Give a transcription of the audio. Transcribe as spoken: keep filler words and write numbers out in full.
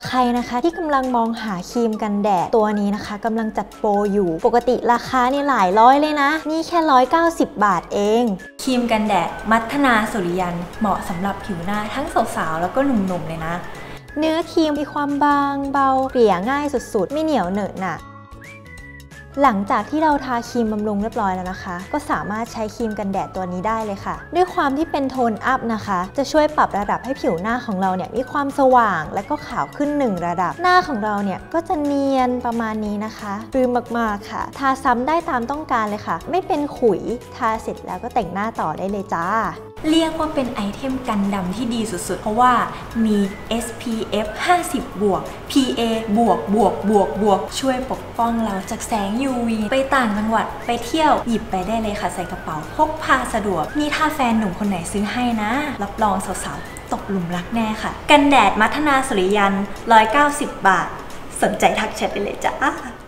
ใครนะคะที่กำลังมองหาครีมกันแดดตัวนี้นะคะกำลังจัดโปรอยู่ปกติราคานี่หลายร้อยเลยนะนี่แค่หนึ่งร้อยเก้าสิบบาทเองครีมกันแดดมัทนาสุริยันเหมาะสำหรับผิวหน้าทั้งสาวๆแล้วก็หนุ่มๆเลยนะเนื้อครีมมีความบางเบาเกลี่ยง่ายสุดๆไม่เหนียวเหนอะหนะหลังจากที่เราทาครีมบำรุงเรียบร้อยแล้วนะคะก็สามารถใช้ครีมกันแดดตัวนี้ได้เลยค่ะด้วยความที่เป็นโทนอัพนะคะจะช่วยปรับระดับให้ผิวหน้าของเราเนี่ยมีความสว่างและก็ขาวขึ้นหนึ่งระดับหน้าของเราเนี่ยก็จะเนียนประมาณนี้นะคะปลื้มมากๆค่ะทาซ้ำได้ตามต้องการเลยค่ะไม่เป็นขุยทาเสร็จแล้วก็แต่งหน้าต่อได้เลยจ้าเรียกว่าเป็นไอเทมกันดำที่ดีสุดๆเพราะว่ามี เอส พี เอฟ ห้าสิบ บวก พี เอ บวกบวกบวกบวกช่วยปกป้องเราจากแสง ยู วี ไปต่างจังหวัดไปเที่ยวหยิบไปได้เลยค่ะใส่กระเป๋าพกพาสะดวกนี่ถ้าแฟนหนุ่มคนไหนซื้อให้นะรับรองสาวๆตกหลุมรักแน่ค่ะกันแดดมัทนาสุริยันหนึ่งร้อยเก้าสิบบาทสนใจทักแชทไปเลยจ้า